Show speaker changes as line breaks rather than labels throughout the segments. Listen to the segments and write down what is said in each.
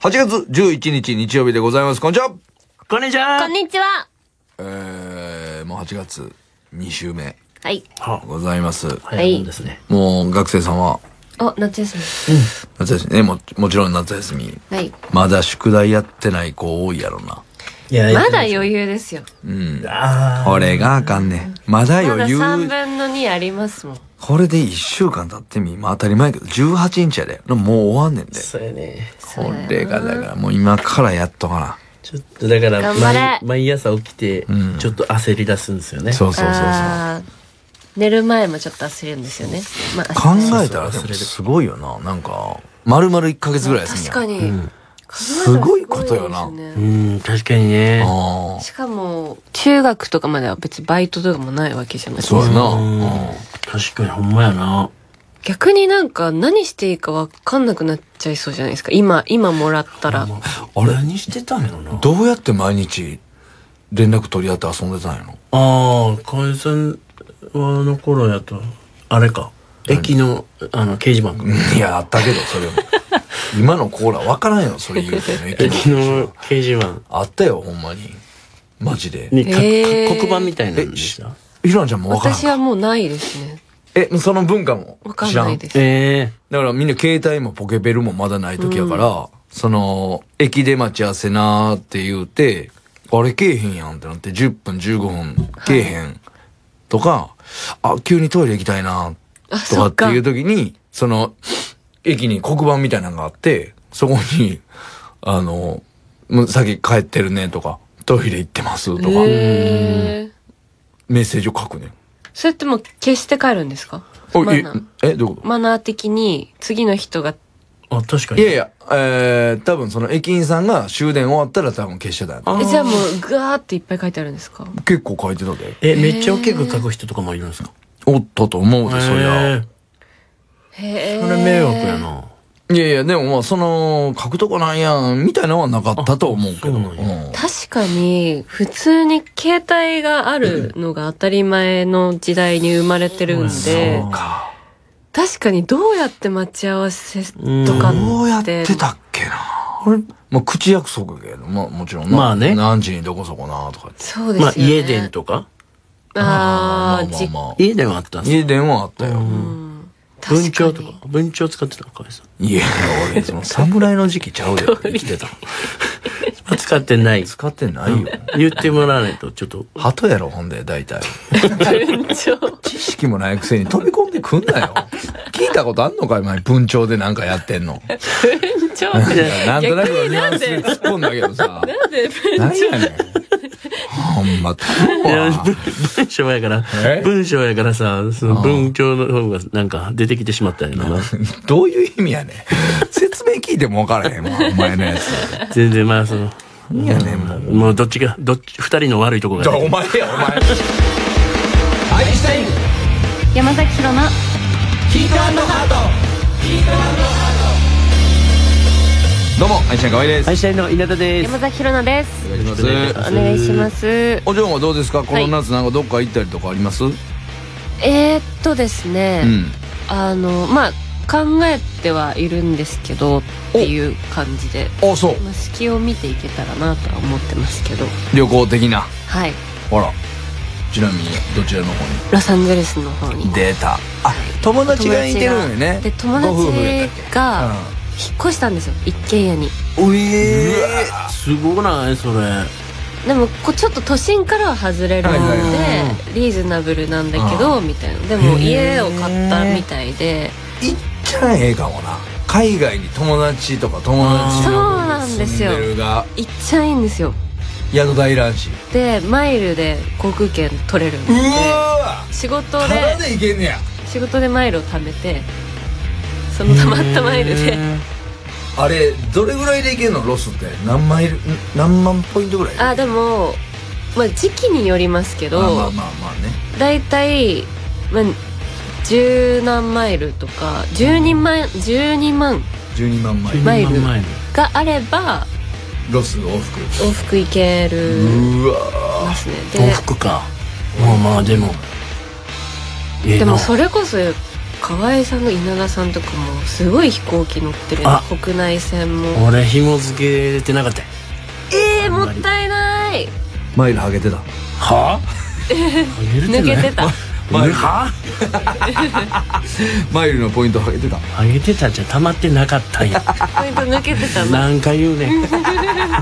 8月11日日曜日でございます。こんにちは。
こんにちは。
こんにちは。
もう8月2週目
はい。
ございます。
早いもんですね。
もう学生さんは
お、夏休
夏休みね、もちろん夏休み。
み。はい。
まだ宿題やってない子多いやろな。
いや
まだ余裕ですよ。
これがあかんねん。まだ
まだ
余裕。
3分の2ありますもん。
これで1週間経ってみ、まあ当たり前やけど、18日やで。もう終わんねんで。
そうやね。
これがだからもう今からやっとかな。
ちょっとだから
頑張れ
毎朝起きて
ん
ちょっと焦り出すんですよね。
そうそうそうそう。
あー寝る前もちょっと焦るんですよね。まあ、
考えたらでもすごいよな。なんか、丸々1ヶ月ぐらい休みやん。
確かに。
すごいことよな。
考えたらすごいですね
確かにね。
あ
しかも、中学とかまでは別にバイトとかもないわけじゃない
あ、
ですか。
そうやな。
確かにほんまやな。
逆になんか何していいかわかんなくなっちゃいそうじゃないですか。今もらったら。
あれ
何してたんやろな。
どうやって毎日連絡取り合って遊んでたんやろ。
ああ、解散はの頃やとあれか。駅の掲示板か。
いや、あったけど、それも。今のコーラ分からんよ、それ言うてんの。
駅の掲示板
あったよ、ほんまに。マジで。
に
へー
黒板みたいなのでした。
ひらんちゃんも分からんか。
私はもうないですね。
その文化も
わかん
知らん。
ないです。
だからみんな携帯もポケベルもまだない時やから、駅で待ち合わせなーって言うて、あれけえへんやんってなって10分15分けえへんとか、あ、急にトイレ行きたいなとかっていう時に、駅に黒板みたいなのがあって、そこに、もう先帰ってるねとか、トイレ行ってますとか、
へー
メッセージを書くねん。
それってもう消して帰るんですか？
お
マナー
どういうこと？
マナー的に次の人が。
あ、確かに。
いやいや、多分駅員さんが終電終わったら多分消してたよ。
じゃあもうガーっていっぱい書いてあるんですか？
結構書いてたで。
めっちゃ大きく書く人とかもいるんですか？
おったと思うで、そりゃ。
へ
へえ。
それ迷惑やな。
いやいや、でもまあ、書くとこなんやん、みたいなのはなかったと思うけど。
そうなんや
確かに普通に携帯があるのが当たり前の時代に生まれてるんで、確かにどうやって待ち合わせとかって
どうやってたっけな。まあ、口約束やけど、まあ、もちろんな。
まあね
何時にどこそこな、とか言って。
そうですよね。
まあ、家電とか
ああ、
まあまあまあ。
家電はあったんです
家電はあったよ。
文鳥とか文鳥使ってたのかわいさん。
いや、俺、侍の時期ちゃうで、生きてた。
使ってない。
使ってないよ。
言ってもらわないとちょっと。
鳩やろ、ほんで、大体。
文鳥。
知識もないくせに飛び込んでくんなよ。聞いたことあんのか、今、文鳥でなんかやってんの。
文鳥。
なんとなくのニュアンスで突っ込んだけどさ。
なんで文
何やねん。ほんま、頼む
いや
わ。
文章やから文章やからさ、その文鳥の方がなんか出てきてしまったんやな。
どういう意味やねん。説明聞いても分からへんわ、お前のやつ。
全然まあその。
いやねん、もう。
もうどっちが、二人の悪いとこが。
お前や、お前。アインシュタイン、
山崎宏の
ヒートハート。どうも、アインシュタイン河合です。
アインシュタインの稲田です。
山崎宏奈です。
お
お願いします。
お嬢はどうですか、この夏なんかどっか行ったりとかあります？
ですね、まあ考えてはいるんですけどっていう感じで、
あ、そう。
まあ、隙を見ていけたらなとは思ってますけど、
旅行的な。
はい、
ほら。ちなみに、どちらの方
ロサンゼルスの方に
に出た。あ、友達がいてるのよね。
で友達
ご夫婦やったっけ？
が引っ越したんですよ、一軒家に。
すごないそれ。
でもちょっと都心からは外れるので、
はいはい
リーズナブルなんだけどみたいな。でも家を買ったみたいで、
いっちゃええかもな。海外に友達とか友達
そう
の
なんですよ、
住んでるが
行っちゃいいんですよ。
宿代いらんし。
でマイルで航空券取れるんで、仕事
ただで行けんねや。
仕事でマイルを貯めて、その貯まったマイルで、
あれどれぐらいで行けんの？ロスって何万ポイントぐらい？
でもまあ時期によりますけど、
まあね。
だいたい10何マイルとか12万
12万マイル
マイルがあれば
ロス往復
行けるますね。
往復か。まあでも
でもそれこそ河合さんの稲田さんとかもすごい飛行機乗ってる、国内線も。
俺紐付けてなかったよ。
もったいない。
マイル上げてた。
は
抜けてた。
マイル
は
マイルのポイント上げてた。
上げてたじゃ溜まってなかったんや。
ポイント抜けてたの。
何回言うねん。
今どれ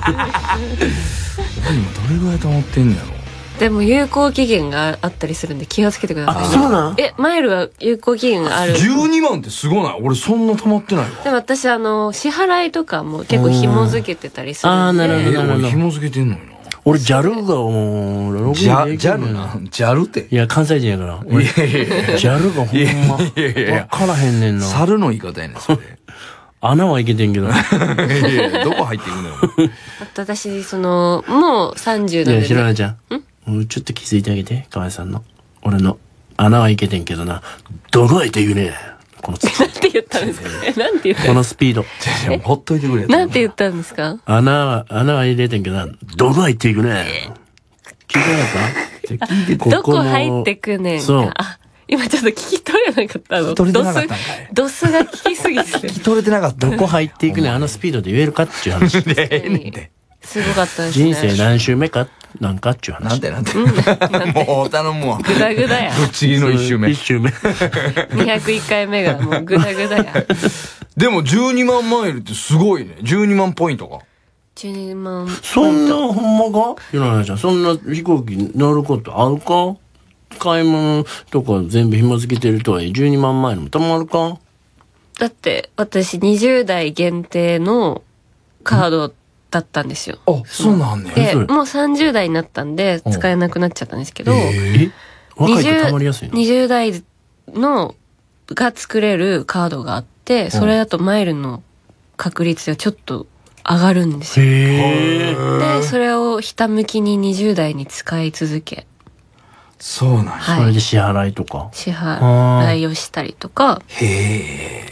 ぐらい溜まってんのやろ。
でも有効期限があったりするんで気をつけてくださいね。
そうなん？
マイルは有効期限がある。
12万ってすごない？俺そんな溜まってないわ。
でも私支払いとかも結構紐付けてたりするんで。
なるほどなるほど。
俺紐付けてんのよな。俺
JAL がもう
JAL な JAL って。
いや関西人やから。俺 JAL がほんま分からへんねんな。
猿の言い方やねんそれ。
穴はいけてんけど。
どこ入っていくのよ。
私もう30なんで、
いやひらなちゃん。ちょっと気づいてあげて河合さんの。俺の穴はいけてんけどな。どこ入っていくね。この
なんて言ったんですか？なんて言ったんですか？
このスピード。
ほっといてくれ。
なんて言ったんですか？
穴は入れてんけどな。どこ入っていくね。聞いてなかった？聞いて
どこ入ってくねんか。
そう。
今ちょっと聞き取れなかったの。
取れてなかったんかい。
ドスが聞きすぎて。
聞き取れてなかった。
どこ入っていくねん。スピードで言えるかっていう話。
すごかったですね。
人生何周目かなんかっていう話。
なんて。もう頼むわ。
グダグダや。
次の1周目。
1周目。
201回目がもうグダグダや。
でも12万マイルってすごいね。12万ポイントか。
12万ポイント。
そんなほんまか？ひらなちゃん、そんな飛行機乗ることあるか？買い物とか全部紐付けてるとはいえ12万マイルもたまるか？
だって私20代限定のカードだったんですよ。
あ、そうなんね。
で、もう30代になったんで使えなくなっちゃったんですけど、
若いとたまりやすいの
？20代のが作れるカードがあって、それだとマイルの確率がちょっと上がるんですよ。で、それをひたむきに20代に使い続け。
そうなんや。
それで支払いとか。
支払いをしたりとか。
へえ。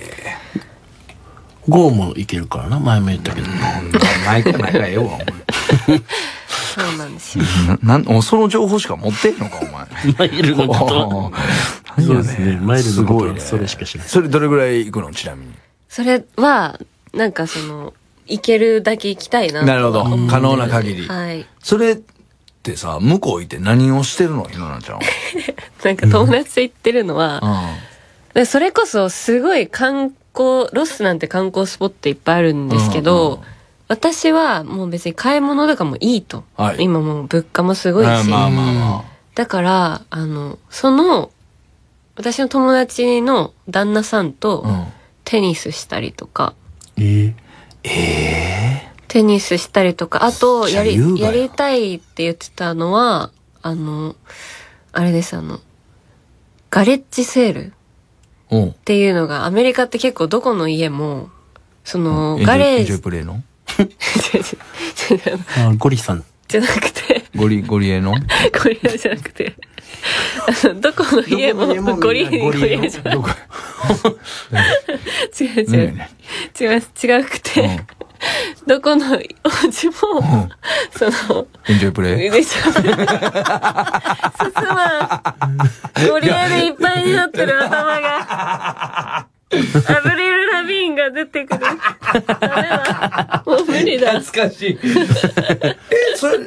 GO もいけるからな、前も言ったけど。
ないかええわ、お前。
そうなんですよ。
その情報しか持ってんのか、お前。
マイルのこと。そうですね。マイルのことはそれしかしない。
それどれぐらい行くの、ちなみに。
それは、なんか行けるだけ行きたいな。
なるほど。可能な限り。
はい。
それってさ、向こう行って何をしてるの、ひななちゃんは。
なんか友達と行ってるのは、それこそすごいロスなんて観光スポットいっぱいあるんですけど、私はもう別に買い物とかもいいと。今もう物価もすごいし。だから、私の友達の旦那さんとテニスしたりとか。テニスしたりとか、あと、やりたいって言ってたのは、あれです、ガレッジセールっていうのが、アメリカって結構どこの家も、ガレージ。
エンジョイプレイの
ゴリさん。
じゃなくて。
ゴリエの
ゴリエじゃなくて。どこの家もゴリエじゃなくて。違うくて。どこのお家も、
エンジョイプレイ
進まん。ゴリエでいっぱいになってる頭が。アブリル・ラビーンが出てくる。ダメだ。もう無理だ。
懐かしい。それって、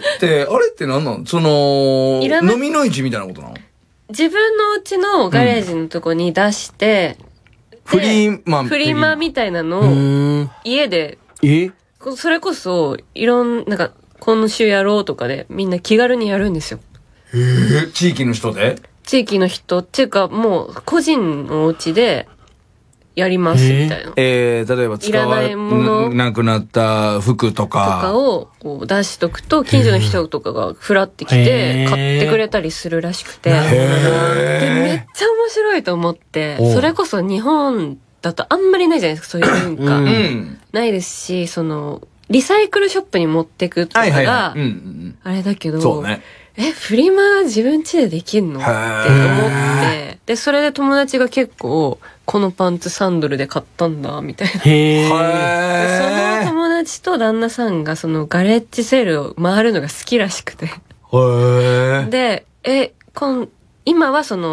あれって何なの？飲みの市みたいなことなの？
自分の家のガレージのとこに出して、
フリ
マみたいなのを家で、それこそなんか今週やろうとかでみんな気軽にやるんですよ。
地域の人で？
地域の人っていうかもう個人のお家でやりますみたいな。
例えば使わなくなった服とか
をこう出しとくと近所の人とかがふらってきて買ってくれたりするらしくて、でめっちゃ面白いと思って、それこそ日本だとあんまりないじゃないですか、そういう文化。ないですし、リサイクルショップに持ってくとかが、あれだけど、フリマ自分家でできんのって思って、で、それで友達が結構、このパンツ3ドルで買ったんだ、みたいな。その友達と旦那さんがガレッジセールを回るのが好きらしくて。で、今はそ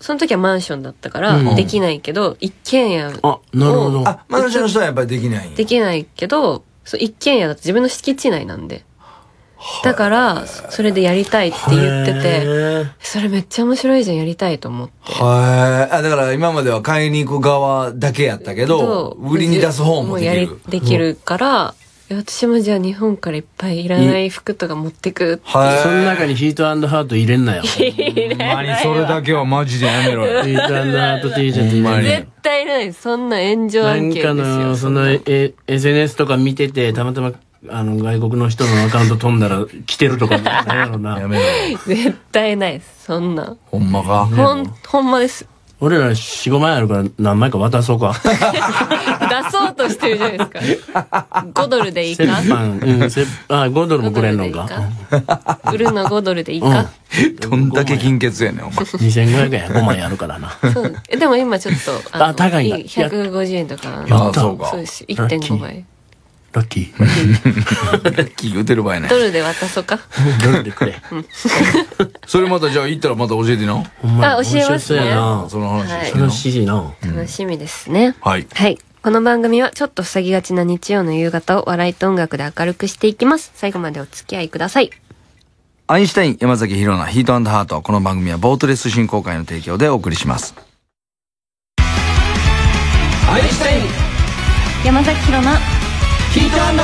その時はマンションだったからできないけど、一軒家
あ、なるほど。
マンションの人はやっぱりできないんや。
できないけど、そう一軒家だと自分の敷地内なんで。だから、それでやりたいって言ってて、それめっちゃ面白いじゃん、やりたいと思って。
だから今までは買いに行く側だけやったけど、売りに出す方もできる。
できるから、私もじゃあ日本からいっぱいいらない服とか持ってくって。
その中にヒート&ハート入れんなよ。
まにそれだけはマジでやめろよ。
ヒート&ハート T シャツ入れんなよ。
絶対ない。そんな炎上案件ですよ。
なんかの、その、SNS とか見てて、たまたま、外国の人のアカウント飛んだら来てるとかなんやろな。
やめろよ。
絶対ないです。そんな。
ほんまか。
ほんまです。
俺ら4、5枚あるから何枚か渡そうか。
出そうとしてるじゃないですか。5ドルでいいか
5ドルもくれんのか。
売るの5ドルでいいか。
どんだけ金欠やねん、お前。
2500円5枚あるからな。
でも今ちょっと、
高いんだ。
150円とか。
そうか。
そうです。1.5 倍。
ラッキー。
ラッキー言うてる場合ね。
ドルで渡そうか。
ドルでくれ。
それまたじゃあ行ったらまた教えてな。
教えますね。
その話。
楽しいな。
楽しみですね。
はい。
はい。この番組はちょっと塞ぎがちな日曜の夕方を笑いと音楽で明るくしていきます。最後までお付き合いください。
アインシュタイン山崎ひろなヒート&ハート。この番組はボートレス振興会の提供でお送りします。アインシュタイン
山崎ひろな
ヒート&ハ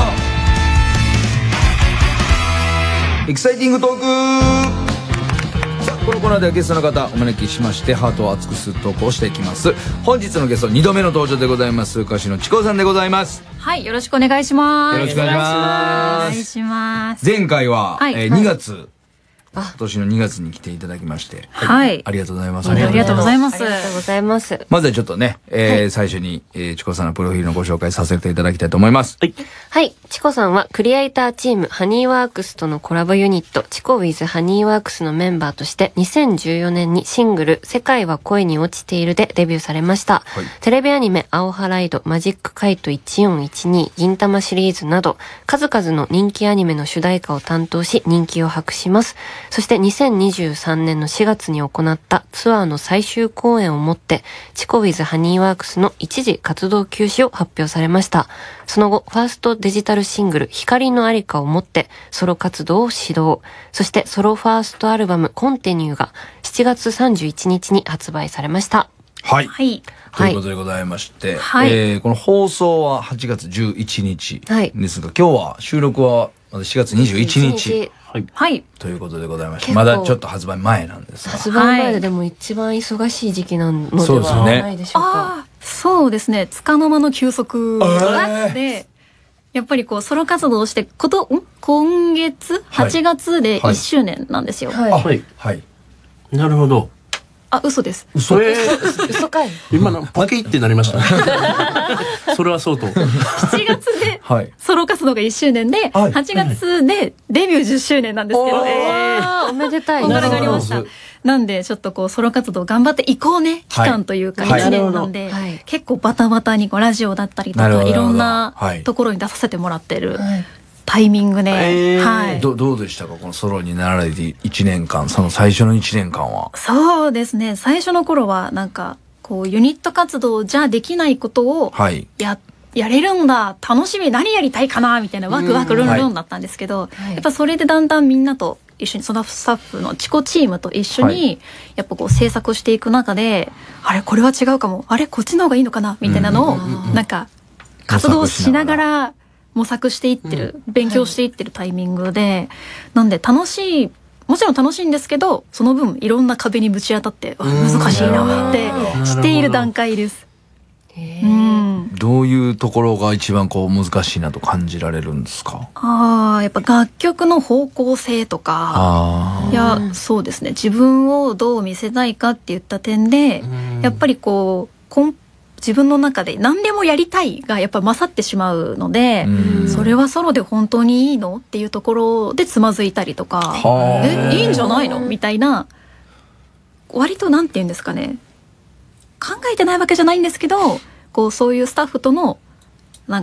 ート。エキサイティングトーク。さあこのコーナーではゲストの方お招きしましてハートを熱くするトークをしていきます。本日のゲスト2度目の登場でございます。歌手のちこさんでございます。
はい、よろしくお願いします。
よろしくお願いします。
お願いします。
前回は、
はい
2月今年の2月に来ていただきまして、
はい、
ありがとうございます。
ありがとうございます。
ありがとうございます。
まずはちょっとね、最初に、ちこさんのプロフィールのご紹介させていただきたいと思います。
はい。
はい。チコさんはクリエイターチームハニーワークスとのコラボユニットチコ with ハニーワークスのメンバーとして2014年にシングル世界は恋に落ちているでデビューされました。はい、テレビアニメアオハライド、マジックカイト1412、銀玉シリーズなど数々の人気アニメの主題歌を担当し人気を博します。そして2023年の4月に行ったツアーの最終公演をもってチコ with ハニーワークスの一時活動休止を発表されました。その後ファーストデジタルシングル光のありかをもってソロ活動を始動。そしてソロファーストアルバムコンティニューが7月31日に発売されました。
はい。
はい。
ということでございまして、
はい、
この放送は8月11日ですが、今日は収録は4月21日。
はい。
ということでございまして、まだちょっと発売前なんですが。
発売前でも一番忙しい時期なのではないでしょうか。
そうですね。束の間の休息で、やっぱりこうソロ活動をして今月8月で1周年なんですよ。
はい。はい。なるほど。
あ、嘘です。
嘘かい。
今のパキってなりましたね。それはそうと。
7月でソロ活動が1周年で、8月でデビュー10周年なんですけど。
おめでたい。
こんがらがりました。なんでちょっとこうソロ活動頑張っていこうね期間というか1年なんで、結構バタバタにこうラジオだったりとかいろんなところに出させてもらってる。タイミングで、はい。
どうでしたかこのソロになられて1年間、その最初の1年間は。
そうですね。最初の頃はなんか、こうユニット活動じゃできないことをやれるんだ、楽しみ、何やりたいかなみたいなワクワクルンルンだったんですけど、やっぱそれでだんだんみんなと一緒にそのスタッフのチコチームと一緒にやっぱこう制作していく中で、あれこれは違うかも、あれこっちの方がいいのかなみたいなのをなんか活動しながら模索していってる、勉強していってるタイミングで、なんでもちろん楽しいんですけど、その分いろんな壁にぶち当たって難しいなってしている段階です。
どういうところが一番こう難しいなと感じられるんですか？
やっぱ楽曲の方向性とか、そうですね。自分をどう見せたいかって言った点で、やっぱりこう自分の中で何でもやりたいがやっぱ勝ってしまうので、それはソロで本当にいいのっていうところでつまずいたりとか、いいんじゃないのみたいな、割となんて言うんですかね、考えてないわけじゃないんですけど、こうそういうスタッフとのなんか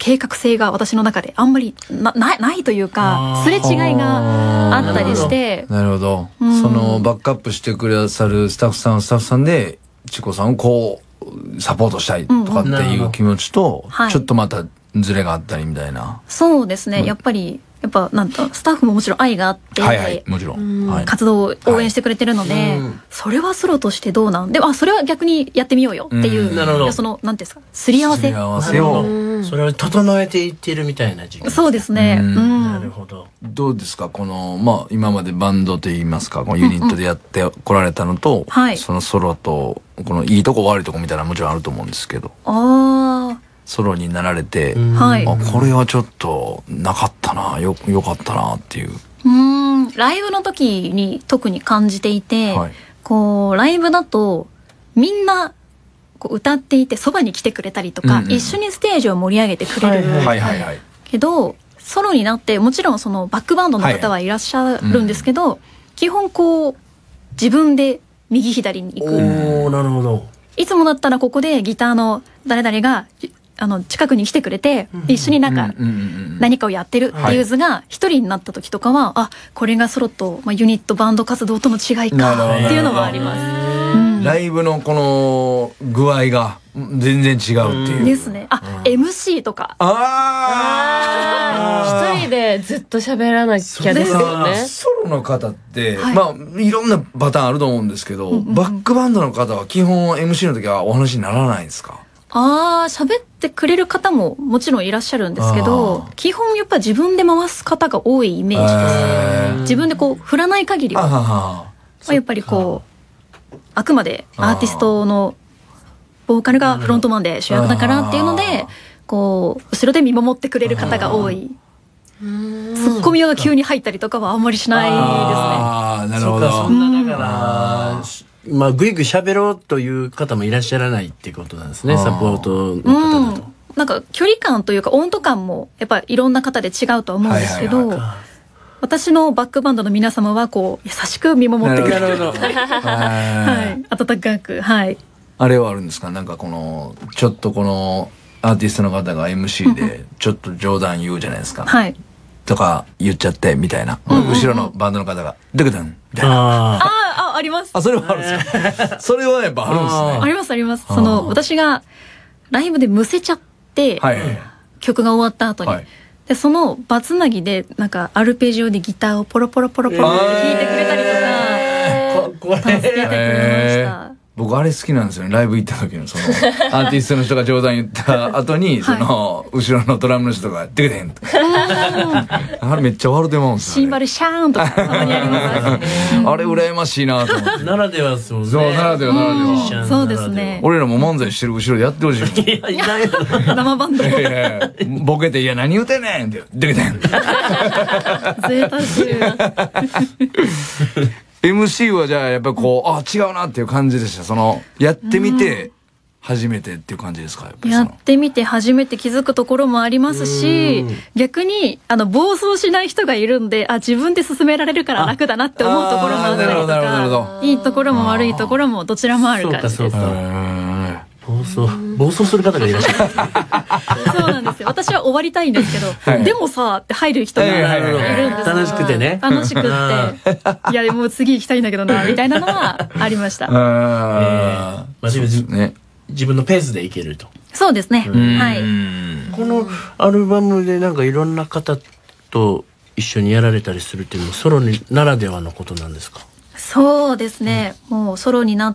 計画性が私の中であんまりないというか、すれ違いがあったりして。
なるほど。そのバックアップしてくださるスタッフさんで、チコさんをこう、サポートしたいとかっていう気持ちと、ちょっとまたズレがあったりみたいな。
そうですね。やっぱなんとスタッフももちろん愛があって、
もちろん
活動を応援してくれてるので、それはソロとしてどうなんで、それは逆にやってみようよっていう、そのなんていうんですか、すり合わせ
をそれを整えていってるみたいな時期。
そうですね。
なるほど。
どうですか、この今までバンドといいますか、このユニットでやってこられたのと、そのソロとこのいいとこ悪いとこみたいなのもちろんあると思うんですけど。ソロになられて、これはちょっとなかったな、よかったなっていう。
ライブの時に特に感じていて、こうライブだとみんなこう歌っていてそばに来てくれたりとか、一緒にステージを盛り上げてくれるけど、ソロになってもちろんそのバックバンドの方はいらっしゃるんですけど、基本こう自分で右左に行く。
なるほど。
いつもだったらここでギターの誰々が近くに来てくれて、一緒に何かをやってるっていう図が一人になった時とかは、これがソロと、ユニットバンド活動との違いかっていうのはあります。
ライブのこの具合が全然違うっていう。
ですね。MC とか。
一人でずっと喋らなきゃですよね。
ソロの方って、いろんなパターンあると思うんですけど、バックバンドの方は基本 MC の時はお話にならないんですか？
喋ってくれる方ももちろんいらっしゃるんですけど、基本やっぱ自分で回す方が多いイメージです。自分でこう振らない限りは、やっぱりこうあくまでアーティストのボーカルがフロントマンで主役だからっていうので、こう後ろで見守ってくれる方が多い。ツッコミが急に入ったりとかはあんまりしないですね。
なるほど。
そんなだからぐいぐい喋ろうという方もいらっしゃらないっていうことなんですね、サポートの方だと。
なんか距離感というか温度感もやっぱりいろんな方で違うとは思うんですけど、私のバックバンドの皆様はこう優しく見守ってくれる。温かく、
あれはあるんですか？なんかちょっとこのアーティストの方が MC でちょっと冗談言うじゃないですか。とか言っちゃってみたいな。後ろのバンドの方がドゥクドゥンみたいな。
あります。
それはあるんですか？それはやっぱあるんですね。
ありますあります。私がライブでむせちゃって、曲が終わった後に。で、そのバツナギで、なんかアルペジオでギターをポロポロポロポロって弾いてくれたりとか、助けてくれました。
僕あれ好きなんですよね。ライブ行った時のアーティストの人が冗談言った後に、後ろのドラムの人がデクデンとあれめっちゃ笑ってまうんですよ。
シンバルシャーンとかたまにありますね。
あれ羨ましいなと思って。
ならではそうね。
そう、ならでは。
そうですね。
俺らも漫才してる後ろでやってほしい。
生バンド。
ボケて、いや何言うてんねんって、デクデン。
贅沢する。
MC はじゃあやっぱ違うなっていう感じでした。やってみて初めてっていう感じですか？
やってみて初めて気づくところもありますし、逆に暴走しない人がいるんで、自分で進められるから楽だなって思うところもあったりとか、いいところも悪いところもどちらもある感じです。そうか。
暴走する方がいらっしゃる。
そうなんですよ。私は終わりたいんですけど、でもさって入る人がいるんです。
楽しくてね。
楽しくって。いや、もう次行きたいんだけどな、みたいなのはありました。
自分のペースでいけると。
そうですね。はい。
このアルバムでなんかいろんな方と一緒にやられたりするっていうのもソロならではのことなんですか？
そうですね。もうソロになって、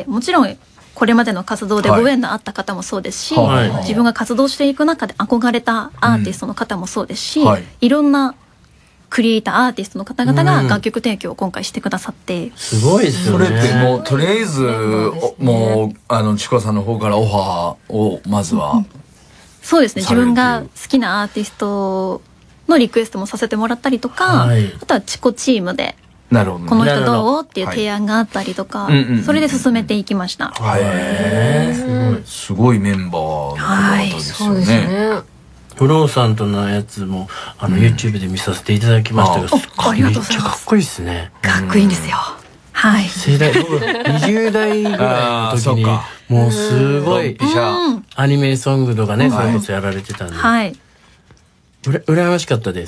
もちろんこれまでの活動でご縁のあった方もそうですし、自分が活動していく中で憧れたアーティストの方もそうですし、いろんなクリエイターアーティストの方々が楽曲提供を今回してくださって、
すごいですよね。
それってもうとりあえずもうちこさんの方からオファーをまずは、
そうですね。自分が好きなアーティストのリクエストもさせてもらったりとか、あとはチコチームでこの人どうっていう提案があったりとか、それで進めていきました。
すごいメンバーの方ですよね。
フローさんとのやつもYouTube で見させていただきましたが、めっちゃかっこいいですね。
かっこいいんですよ。 はい。
世代、僕、20代ぐらいの時に、もうすごい、アニメソングとかね、それこそやられてたんで。
はい。
羨ましかったです。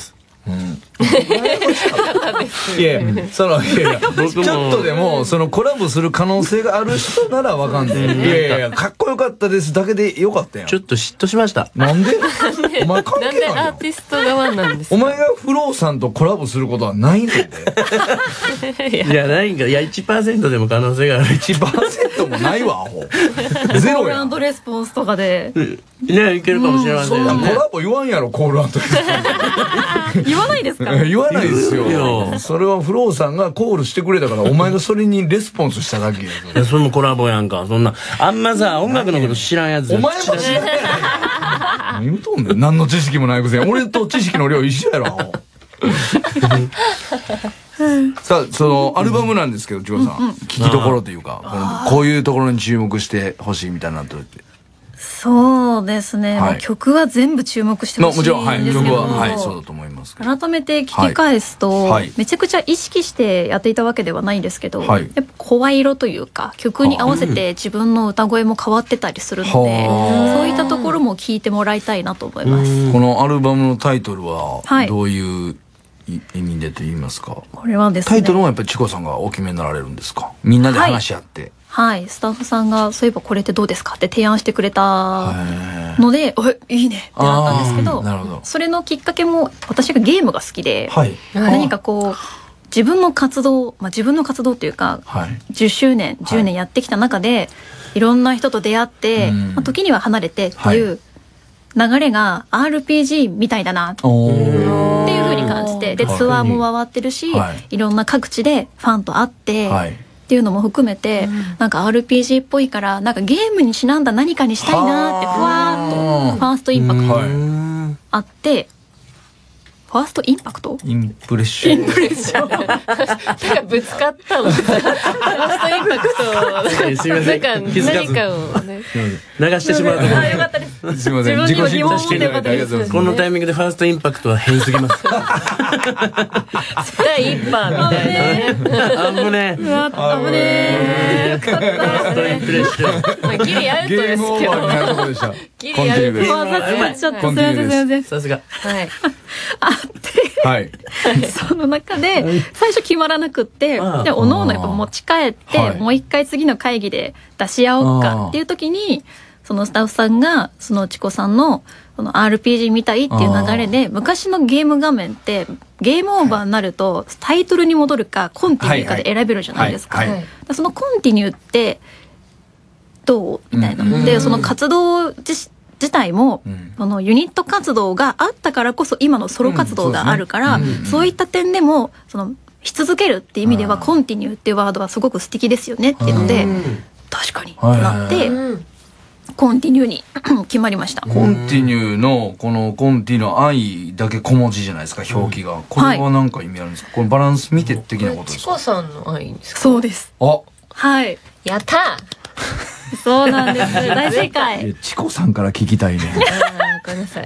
いや、ちょっとでも、コラボする可能性がある人ならわかんない。いやいや、かっこよかったですだけでよかったやん。
ちょっと嫉妬しました。
なんでお前関係ないよ。
なんでアーティスト側なんですか？
お前がフローさんとコラボすることはないんだよ。
いや、ないんか。いや、1% でも可能性がある。
1% もないわ、アホ。ゼロやん。
コール&レスポンスとかで。
ね、いけるかもしれません。
そんなコラボ言わんやろ、コール&レスポンス。
言わないですか？
言わないですよ。それはフローさんがコールしてくれたから、お前がそれにレスポンスしただけや。
それもコラボやんか。そんな、あんまさ、音楽のこと知らんやつ。
お前も知らんやん。何言うとんねん。何の知識もないくせに。俺と知識の量一緒やろ、アホ。さあ、アルバムなんですけど、千葉さん。聞きどころというか、こういうところに注目してほしいみたいになってるって。
そうですね。曲は全部注目してほしいんですけど。もちろん、曲は、はい、そうだと思います。改めて聞き返すと、めちゃくちゃ意識してやっていたわけではないんですけど、やっぱ声色というか、曲に合わせて自分の歌声も変わってたりするので、そういったところも聞いてもらいたいなと思います。
このアルバムのタイトルは、どういう意味でと言いますか？
これはですね。
タイトルもやっぱりチコさんがお決めになられるんですか？みんなで話し合って。
はい、スタッフさんがそういえばこれってどうですかって提案してくれたので、いいねってなったんですけど、それのきっかけも私がゲームが好きで、何かこう自分の活動っていうか、10周年10年やってきた中でいろんな人と出会って、時には離れてっていう流れが RPG みたいだなっていう風に感じて、でツアーも回ってるし、いろんな各地でファンと会って、っていうのも含めて、なんか RPG っぽいからなんかゲームにちなんだ何かにしたいなってふわーっとファーストインパクトあって、ファーストインパクト？
インプレッション。
なんかぶつかったの。ファーストインパクト。
すみません。
何かをね。
流してしまうと。
よかったです。
すみません。自己申告していただいてありがとうございます。
このタイミングでファーストインパクトは変すぎます。
第一波みたいな。
あぶねえ。
危ねえ。
ファーストインプレッション。
ギリアウトですけど。ギリアウトです。
ちょっとすみません。
さすが。
はい。
その中で最初決まらなくって、でおのおのやっぱ持ち帰って、もう一回次の会議で出し合おうかっていう時に、そのスタッフさんがそのチコさんのその RPG 見たいっていう流れで、昔のゲーム画面ってゲームオーバーになるとタイトルに戻るかコンティニューかで選べるじゃないですか。そのコンティニューってどうみたいなので、その活動自体も、そのユニット活動があったからこそ今のソロ活動があるから、そういった点でもそのし続けるっていう意味ではコンティニューっていうワードはすごく素敵ですよねっていうので、確かにってなって、コンティニューに決まりました。
コンティニューのこのコンティの愛だけ小文字じゃないですか、表記が。これは何か意味あるんですか？これバランス見て的なことですか？
チコさんの愛ですか？
そうです。はい。
やった
そうなんです。大正解。
チコさんから聞きたいね。
ごめんなさい。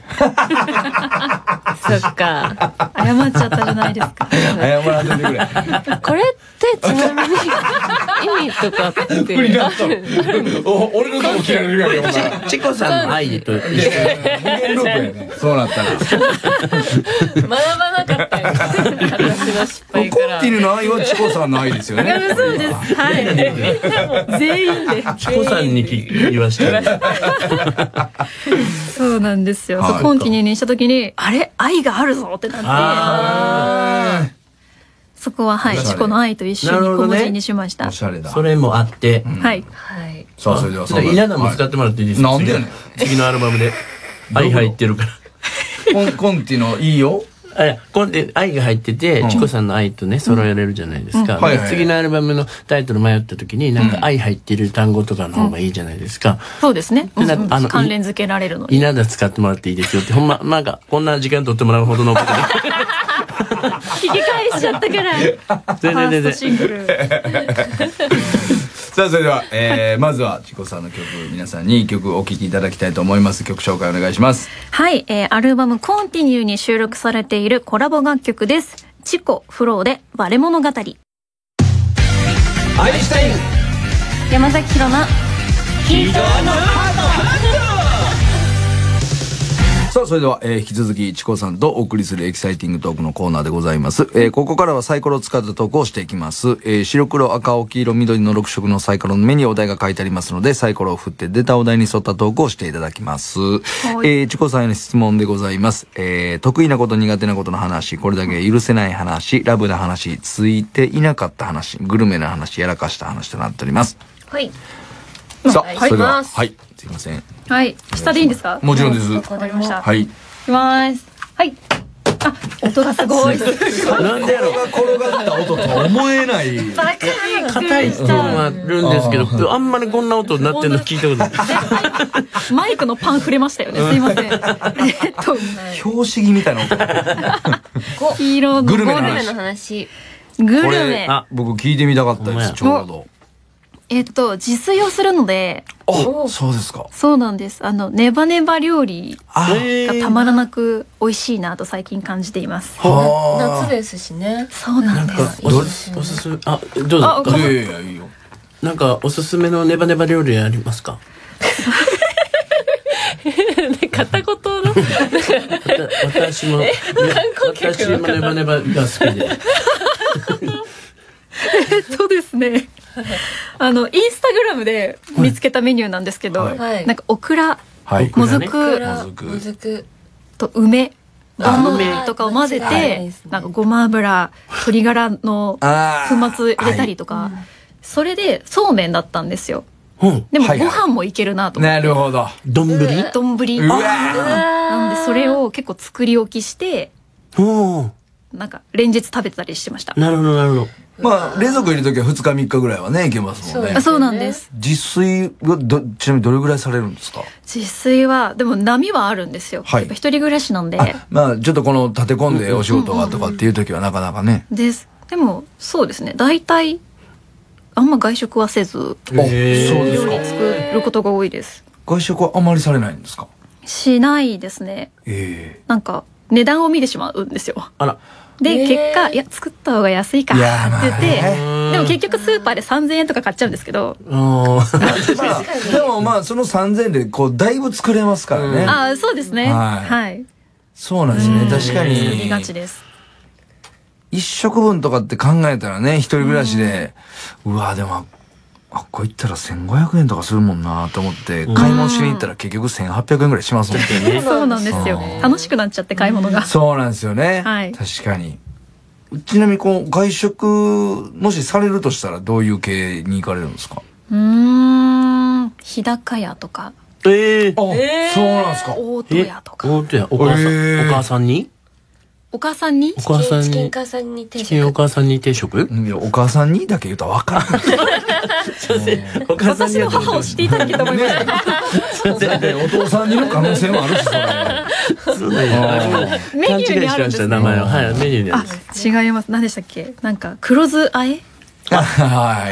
そっか。
謝っちゃったじゃないですか。
謝らせてくれ。
これってちなみに意味とかってある？
俺のとこ切られるやんか。
チコさんの愛と一緒。
そうなったら。
学ばなかったよ。私の失敗から。
コンティニューの愛はチコさんの愛ですよね。
そうです。はい。全員で。
チコさんに言わしてる。
そうなんですよ。コンティニューにした時に、あれ愛があるぞってなって、そこはチコの愛と一緒に小文字にしました。
そ
れもあって、
はい。
さあそれでは
稲田も使ってもらっていいですか？
なんでやねん。
次のアルバムで愛入ってるから。
コンティのいいよ。
愛が入ってて、チコさんの愛とね、揃えられるじゃないですか。次のアルバムのタイトル迷った時に、なんか愛入ってる単語とかの方がいいじゃないですか。
そうですね。関連付けられるのに。
稲田使ってもらっていいですよって、ほんま、なんか、こんな時間取ってもらうほどのことで。
聞き返しちゃったから。全然。シングル。
さあそれでは、まずはチコさんの曲、皆さんに曲をお聴きいただきたいと思います。曲紹介お願いします。
はい、アルバムコンティニューに収録されているコラボ楽曲です。チコフローでバレ物語。
アインシュタイン
山崎ひろな
ヒドのさあそれでは、引き続きチコさんとお送りするエキサイティングトークのコーナーでございます。ここからはサイコロを使ったトークをしていきます。白黒赤青黄色緑の6色のサイコロの目にお題が書いてありますので、サイコロを振って出たお題に沿ったトークをしていただきます。チコさんへの質問でございます。得意なこと苦手なことの話、これだけ許せない話、ラブな話、ついていなかった話、グルメな話、やらかした話となっております。
はい。
さあ、それでは、はい、すいません。
はい。下でいいんですか？
もちろんです。
わかりました。
はい。
いきます。はい。あ、音がすごい。
なんでやろ。
転がった音とは思えない。
硬い音があるんですけど、あんまりこんな音になってるの聞いたことない。
マイクのパン触れましたよね。すいません。
拍子木みたいな音。
黄色の
グルメ
の話。
グルメ。
僕聞いてみたかったです。ちょうど。
自炊をするので。
あ、そうですか。
そうなんです。ネバネバ料理がたまらなく美味しいなと最近感じています。
夏ですしね。
そうなんです。
おすすめ、どうぞ。
いやいいよ。
なんかおすすめのネバネバ料理ありますか？
片言の
私もネバネバが好きで。
ですね。インスタグラムで見つけたメニューなんですけど、なんかオクラ、もずくと梅とかを混ぜて、なんかごま油、鶏ガラの粉末入れたりとか、それでそうめんだったんですよ。でもご飯もいけるなと思って。
なるほど。
丼。
なんでそれを結構作り置きして、なんか連日食べてたりしてました。
なるほど。
まあ冷蔵庫入れるときは2日3日ぐらいはねいけますもんね。
そうなんです。
自炊はちなみにどれぐらいされるんですか？
自炊はでも波はあるんですよ。やっぱ一人暮らしなんで。
まあちょっとこの立て込んでお仕事がとかっていう時はなかなかね。
です。でもそうですね。大体あんま外食はせず、
そうですか。
料理作ることが多いです。
外食はあまりされないんですか？
しないですね。なんか値段を見てしまうんですよ。
あら。
で、結果、いや、作った方が安いかって言って、でも結局スーパーで3000円とか買っちゃうんですけど。で
もまあ、その3000円で、だいぶ作れますからね。
そうですね。はい。
そうなんですね。確かに。
作りがちです。
一食分とかって考えたらね、一人暮らしで、うわ、でも、こう言ったら1500円とかするもんなと思って買い物しに行ったら結局1800円ぐらいしますもんね。
そうなんですよ。楽しくなっちゃって買い物が。
そうなんですよね。確かに。ちなみに外食もしされるとしたらどういう系に行かれるんですか？
日高屋とか。
そうなんですか。
大戸屋とか。
大戸屋。お母さんに？
お母さんに？
チキンお母さんに定食。
チキンお母さんに定食？
いや、お母さんにだけ言うと分からない。
私の母を知っていただけと思いました。
お父さんにの可能性もあるし、それ。
メニューにあるんですね。
名前は。はい、メニューにある。
違います。何でしたっけ？なんか、黒酢あえ？
はい。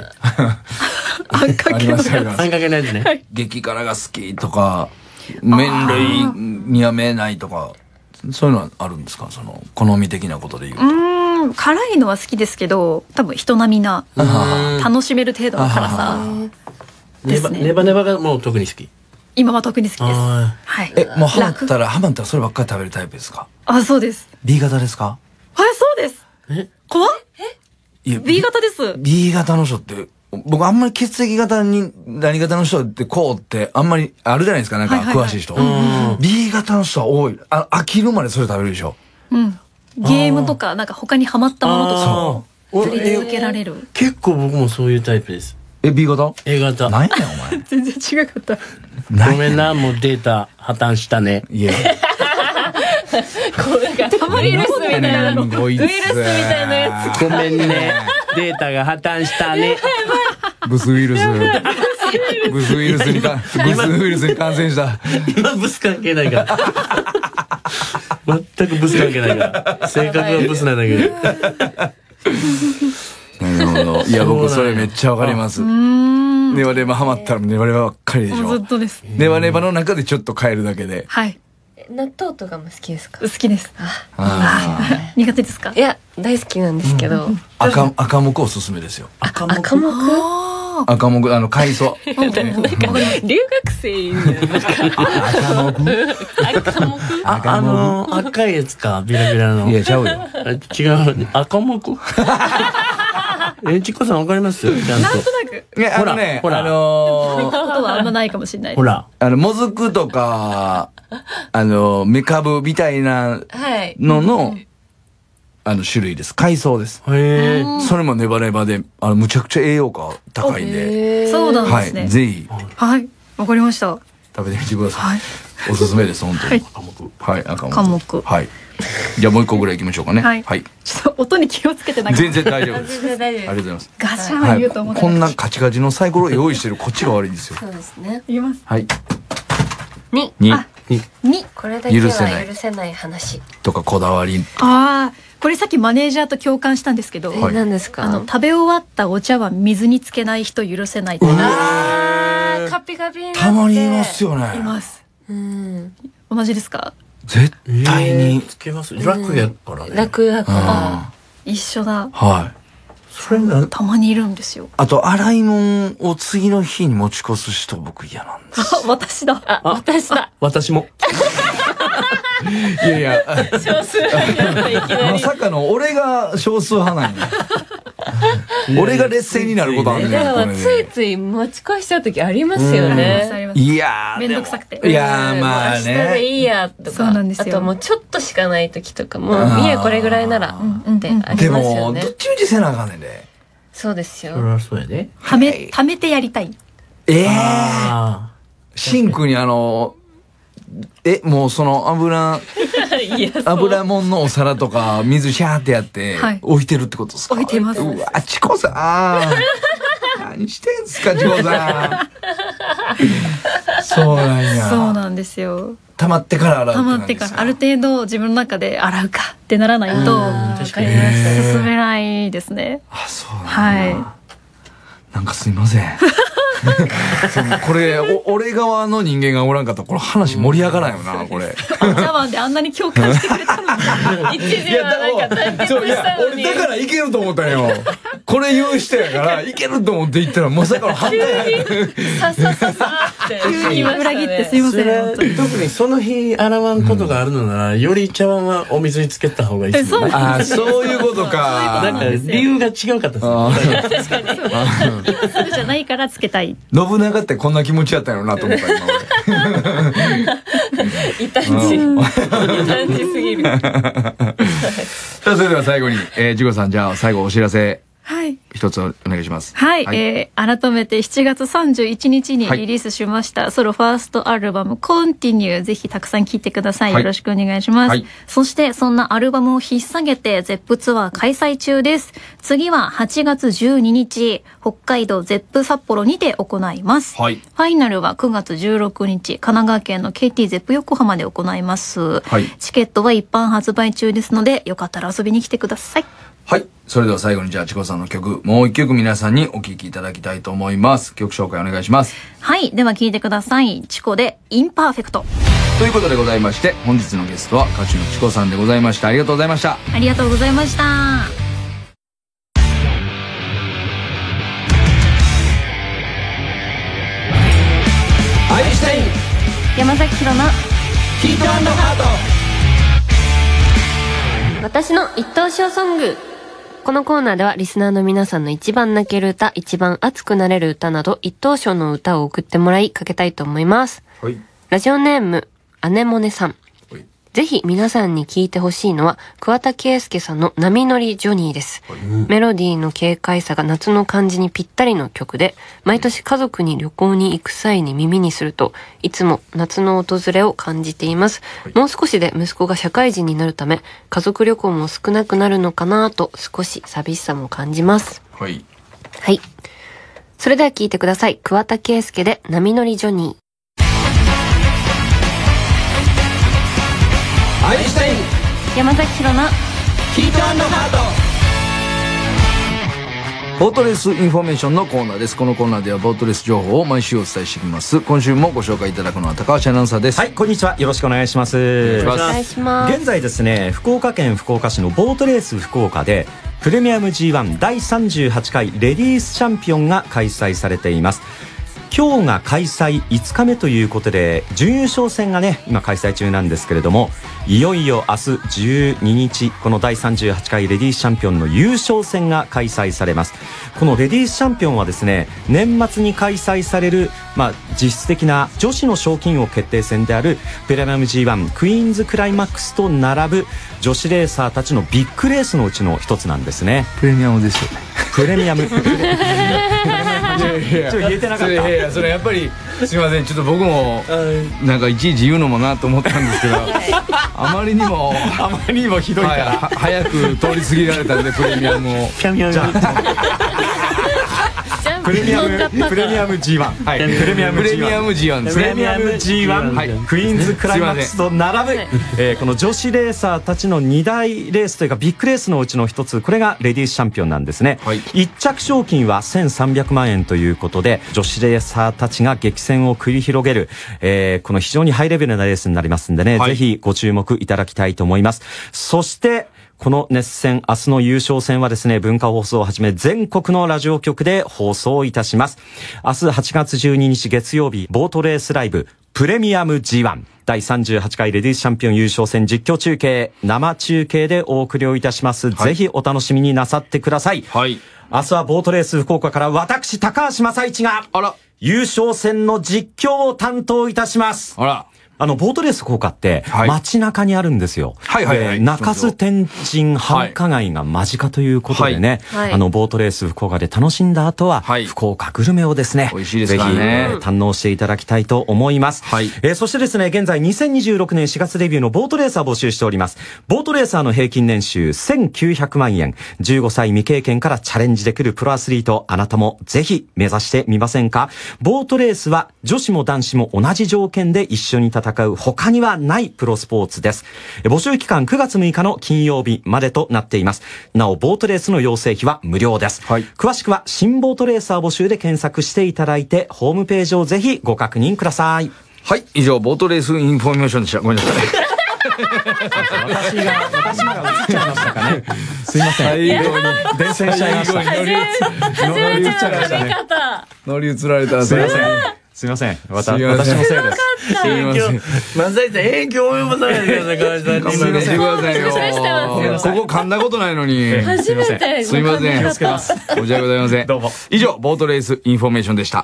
あんかけのやつ。
あんかけのやつね。
激辛が好きとか、麺類にはめないとか。そういうのはあるんですか？その好み的なことで言うと。
辛いのは好きですけど、多分人並みな楽しめる程度の辛さですね。
ネバネバがもう特に好き。
今は特に好きです。はい。
もうハマったらそればっかり食べるタイプですか？
そうです。
B 型ですか？
はい、そうです。怖っ？B 型です。
B 型の人って僕あんまり血液型に何型の人ってこうってあんまりあるじゃないですか、なんか詳しい人。B 型の人は多い。飽きるまでそれ食べるでしょ。
ゲームとかなんか他にハマったものとかを取り続けられる。
結構僕もそういうタイプです。
B 型？
A 型。
何やねんお前。
全然違かった。
ごめんな、もうデータ破綻したね。
いや。
たまにウイルスみたいなの。ウイルスみたいなやつ。
ごめんね。データが破綻したね。
ブスウイルスに感染した。
今ブス関係ないから。全くブス関係ないから。性格はブスなんだけど。
なるほど。いや、僕それめっちゃわかります。ネバネバハマったらネバネバばっかりでしょ。
ずっとです。
ネバネバの中でちょっと変えるだけで。
はい。
納豆とかも好きですか？
好きです。苦手ですか？
いや大好きなんですけど、
赤目おすすめですよ。
赤目
海藻。
留学生
赤いやつか、ビラビラの。
いや、ちゃうよ。
違う、赤目ちこさんわかります？ちゃんと。
なんとなく。
ほら、
ことはあんまないかもしれない。
ほら。
もずくとか、メカブみたいなのの、種類です。海藻です。
へえ。
それもネバネバで、むちゃくちゃ栄養価高いんで。
そうなんですね。
はい、ぜひ。
はい、わかりました。
食べてみてください。おすすめです、本当に。はい、赤目。はい。じゃあもう一個ぐらい行きましょうかね。はい。
ちょっと音に気をつけてなかった。
全然大丈夫です。ありがとうございます。
ガシャン言うと思った。
こんなカチカチのサイコロ用意してるこっちが悪いんですよ。
そうですね。
言います。
はい。
2。これだけは許せない話。
とかこだわり。
これさっきマネージャーと共感したんですけど、
何ですか？
食べ終わったお茶は水につけない人許せない。
カピカピになって。
たまにいますよね。
います。同じですか？
絶対に
つけます。楽やからね。
楽だから。
一緒だ。
はい。
それが
たまにいるんですよ。
あと洗い物を次の日に持ち越す人僕嫌なんです。
私だ。
私だ。
私も。
いやいや、
少数派
まさかの俺が少数派なんや。俺が劣勢になることあるね。
だからついつい持ち越しちゃう時ありますよね。
いや
めんどくさくて。
いやまあね。
明日でいいやとか。あともうちょっとしかない時とかもいやこれぐらいならってありますよね。
でもどっちみちせなあかんねんで。
そうですよ。
それはそうやで。
貯めてやりたい。
シンクにもうその油もんのお皿とか水シャーってやって置いてるってことですか？
置いてます。
うわ、チコさん。何してんすか、チコさん。そうなんや。
そうなんですよ。
溜まってから洗う。
溜まってからある程度自分の中で洗うかってならないと進めないですね。
あ、そうなんだ。
はい。
なんかすいません。これ俺側の人間がおらんかったらこれ話盛り上がらんよな、これ。
茶碗であんなに共感してくれたのに。
一時はなんか対決したのに。
俺だからいけると思ったんよ。これ言う人やからいけると思って言ったらまさかの反対。
さって
急に裏切ってすいません。
特にその日洗わんことがあるのならより茶碗はお水につけた方がいいですよね。
ああ、そういうことか。
なんか理由が違うかったですね。
確かに。
今すぐじゃないからつけたい。
信長ってこんな気持ちやったよなと思った今
異端児すぎる。
さあそれでは最後にジゴさん、じゃあ最後お知らせ一つお願いします。
はい、改めて7月31日にリリースしましたソロファーストアルバムコンティニュー、ぜひたくさん聴いてください。よろしくお願いします。そしてそんなアルバムを引っ提げて ZEP ツアー開催中です。次は8月12日北海道 ZEP 札幌にて行います。ファイナルは9月16日神奈川県の KT ZEP 横浜で行います。チケットは一般発売中ですのでよかったら遊びに来てください。
はい。それでは最後にじゃあチコさんの曲もう一曲皆さんにお聴きいただきたいと思います。曲紹介お願いします。
はい。では聴いてください。チコでインパーフェクト
ということでございまして、本日のゲストは歌手のチコさんでございました。ありがとうございました。
ありがとうございました。
アインシュタイン
山崎ひろの
ヒート&ハート。
私の一等賞ソング。このコーナーではリスナーの皆さんの一番泣ける歌、一番熱くなれる歌など一等賞の歌を送ってもらいかけたいと思います。ラジオネームアネモネさん。ぜひ皆さんに聴いてほしいのは桑田佳祐さんの波乗りジョニーです。メロディーの軽快さが夏の感じにぴったりの曲で、毎年家族に旅行に行く際に耳にするといつも夏の訪れを感じています。もう少しで息子が社会人になるため家族旅行も少なくなるのかなと少し寂しさも感じます。はい。それでは聴いてください。桑田佳祐で波乗りジョニー。
アインシュタイン
山崎ひろの
ヒート&ハート。 ボートレースインフォメーションのコーナーです。このコーナーではボートレース情報を毎週お伝えしていきます。今週もご紹介いただくのは高橋アナウンサーです。
はい、こんにちは。よろしくお願いします。
お願いします。
現在ですね、福岡県福岡市のボートレース福岡でプレミアム G1 第38回レディースチャンピオンが開催されています。今日が開催5日目ということで、準優勝戦がね今開催中なんですけれども、いよいよ明日12日この第38回レディースチャンピオンの優勝戦が開催されます。このレディースチャンピオンはですね、年末に開催される、実質的な女子の賞金王決定戦であるプレミアム G1 クイーンズクライマックスと並ぶ女子レーサーたちのビッグレースのうちの一つなんですね。
プレミアムですよね。
プレミアムちょっと言えてなかった。
それやっぱりすいません、ちょっと僕もなんかいちいち言うのもなと思ったんですけどあまりにもひどいから、早く通り過ぎられたんでプレミアムをプレミアム G1、はい、プレミアム G1 ですね。プレミアム G1、はい、クイーンズクライマックスと並ぶ、この女子レーサーたちの2大レースというかビッグレースのうちの一つ、これがレディースチャンピオンなんですね。はい、1着賞金は1300万円ということで、女子レーサーたちが激戦を繰り広げる、この非常にハイレベルなレースになりますんでね、ぜひご注目いただきたいと思います。そしてこの熱戦、明日の優勝戦はですね、文化放送をはじめ全国のラジオ局で放送いたします。明日8月12日月曜日、ボートレースライブプレミアム G1 第38回レディースチャンピオン優勝戦実況中継、生中継でお送りをいたします。はい、ぜひお楽しみになさってください。はい、明日はボートレース福岡から私高橋正一が優勝戦の実況を担当いたします。ボートレース福岡って街中にあるんですよ。中洲天神繁華街が間近ということでね、ボートレース福岡で楽しんだ後は、福岡グルメをですね、ぜひ堪能していただきたいと思います。そしてですね、現在2026年4月デビューのボートレーサー募集しております。ボートレーサーの平均年収1900万円、15歳未経験からチャレンジできるプロアスリート、あなたもぜひ目指してみませんか？ボートレースは女子も男子も同じ条件で一緒に戦う他にはないプロスポーツです。募集期間9月6日の金曜日までとなっています。なおボートレースの養成費は無料です。詳しくは新ボートレーサー募集で検索していただいて、ホームページをぜひご確認ください。はい、以上ボートレースインフォメーションでした。ごめんなさい。
私が映っちゃいましたかね。すいません。伝染しちゃいました。
乗り移られた。
すいません。すみません。私のせいです。すみません。
まさに影響を及ぼさないでください、川合さん。
すみません。ここ噛んだことないのに。
初めて。
すみません。
気をつけます。
申し訳ございません。
どうも。
以上、ボートレースインフォメーションでした。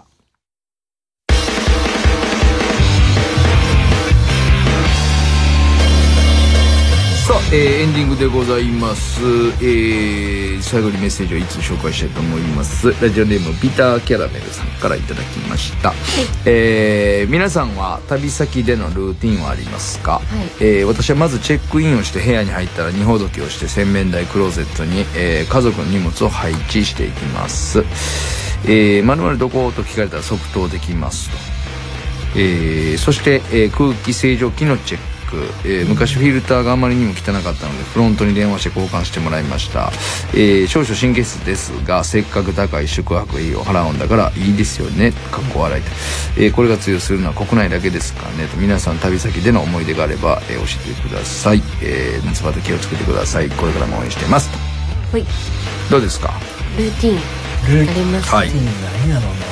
さあ、エンディングでございます。最後にメッセージをいつ紹介したいと思います。ラジオネームビターキャラメルさんからいただきました。皆さんは旅先でのルーティンはありますか？私はまずチェックインをして部屋に入ったら荷ほどきをして洗面台クローゼットに、家族の荷物を配置していきます。〇〇どこと聞かれたら即答できますと。そして、空気清浄機のチェック。昔フィルターがあまりにも汚かったのでフロントに電話して交換してもらいました。少々神経質ですがせっかく高い宿泊費を払うんだからいいですよね。かっこ笑いと、これが通用するのは国内だけですかねと。皆さん旅先での思い出があれば、教えてください。夏バテ気をつけてください。これからも応援してますと。はい、どうですか？
ルーティンあります。
ルーティン何やろうな。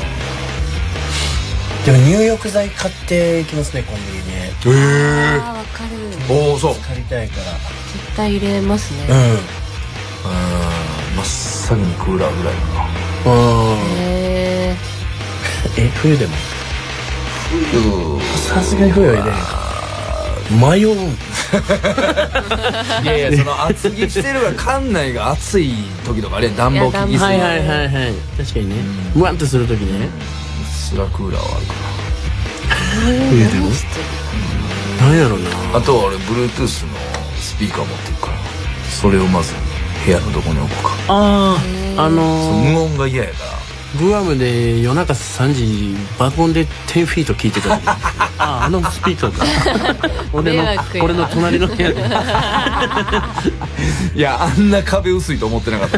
でも入浴剤買っていきますね、コンビニで。
わかる。
おお、そう。
借りたいから。
絶対入れますね。
真っ先にクーラーぐらいか
な。冬でも。さすがに冬は入れへんか。迷うん。
いやいや、その厚着してるから館内が暑い時とかあれ暖房効きすぎて。
はい。確かにね。ムワンとする時ね。
スラクーラーはあるかな。
冬でも。何やろうな。
あとは俺 Bluetooth のスピーカー持ってるから、それをまず部屋のどこに置くか。
無
音が嫌やか
グアムで夜中3時爆音で10フィート聞いてた時あのスピーカーか俺の隣の部屋で
いやあんな壁薄いと思ってなかった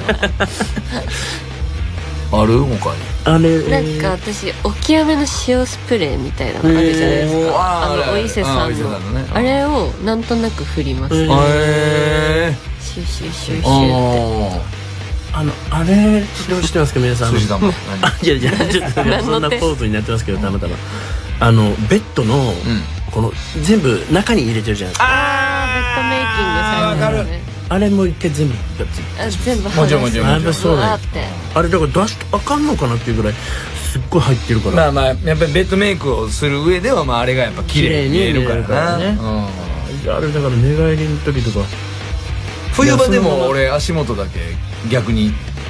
ある他に
あれなんか私オキアメの塩スプレーみたいなのあるじゃないですかお伊勢さんのあれをなんとなく振りますシュシュシュシュシュって
あれどうしてますか皆さんいやちょっとそんなポーズになってますけどたまたまベッドのこの全部中に入れてるじゃないですか
ベッドメイキングされてるね
あれもう一回全部
全部もちろん
あれだから出すとあかんのかなっていうぐらいすっごい入ってるから
まあやっぱりベッドメイクをする上ではあれがやっぱ綺麗に見えるからね
あれだから寝返りの時とか
冬場でも俺足元だけ逆に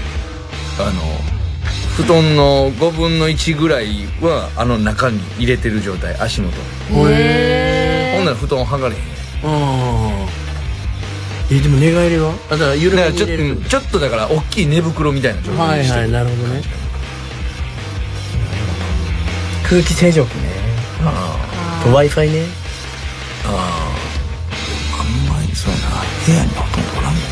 布団の5分の1ぐらいは中に入れてる状態足元ほんなら布団剥がれへん
でも寝返りはだから緩めに入れる
ちょっとだから大きい寝袋みたいな状態にして
はいなるほどね空気清浄機ねWi-Fi ね
あんまりそうやな部屋にほとんどおらん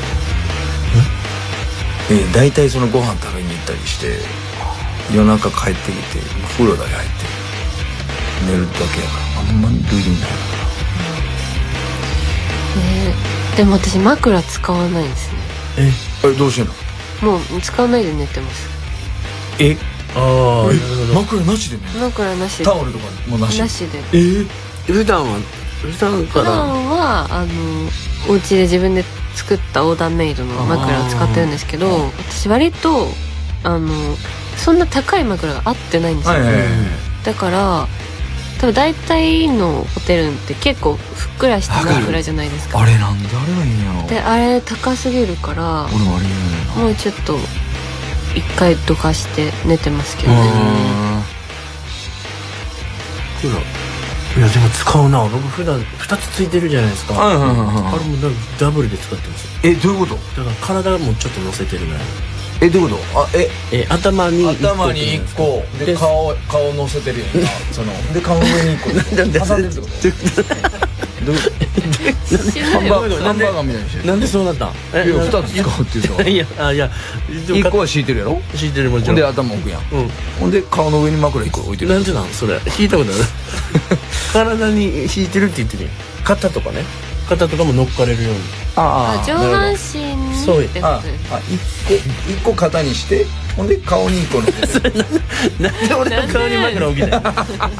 だな大体そのご飯食べに行ったりして夜中帰ってきて風呂だけ入って寝るだけやからあんまりルーティンない
でも私枕使わないんですね
どうしてんの
もう使わないで寝てます
枕なしでね
枕なしで
タオルとかもなし
で
普段は
お家で自分で作ったオーダーメイドの枕を使ってるんですけど私割とそんな高い枕が合ってないんですよだから多分大体のホテルって結構ふっくらした枕じゃないですか
あれなんであれがいいんやろ
であれ高すぎるから
俺もあれ言うねんな
もうちょっと一回どかして寝てますけどね
いやでも使うな僕普段2つついてるじゃないですかあれもダブルで使ってます
どういうこと
だから体もちょっと乗せてるぐらい
どういうこと
頭に
1個で顔乗せてるやんかで顔の上に1個挟んでるってことハンバーガーみたいにして
なんでそうなったん
2つ使うっていうと
いや
1個は敷いてるやろ
敷いてるもちろん
ほんで頭置くやんほんで顔の上に枕1個置いてる
なんでなんそれ引いたことある体に引いてるって言ってる肩とかね肩とかも乗っかれるように
上半身にってことです
1個肩にしてほんで顔に1個乗せて
なんで俺の顔に枕置きない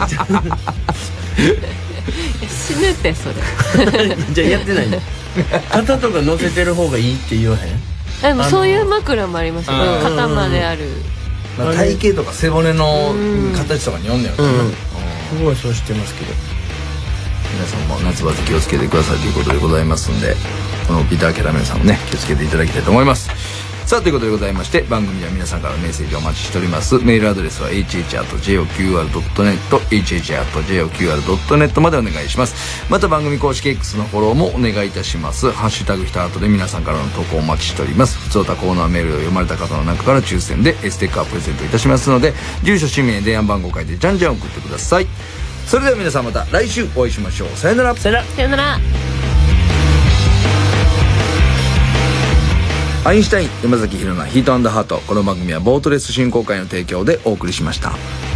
死ぬってそれ
じゃあやってないの肩とか乗せてる方がいいって言わへん
でもそういう枕もありますよ肩まである
体型とか背骨の形とかに読んでる
すごいそうしてますけど
皆さんも夏バテ気をつけてくださいということでございますんでこのピーター・キャラメルさんもね気をつけていただきたいと思います。さあということでございまして番組では皆さんからのメッセージをお待ちしております。メールアドレスは hh@joqr.net hh@joqr.net までお願いします。また番組公式 X のフォローもお願いいたします。ハッシュタグひた後で皆さんからの投稿をお待ちしております。普通歌コーナーメールを読まれた方の中から抽選でステッカープレゼントいたしますので住所氏名電話番号書いてじゃんじゃん送ってください。それでは皆さんまた来週お会いしましょう。さよなら。
さよなら。
アインシュタイン山崎弘奈ヒート&ハート。この番組はボートレース振興会の提供でお送りしました。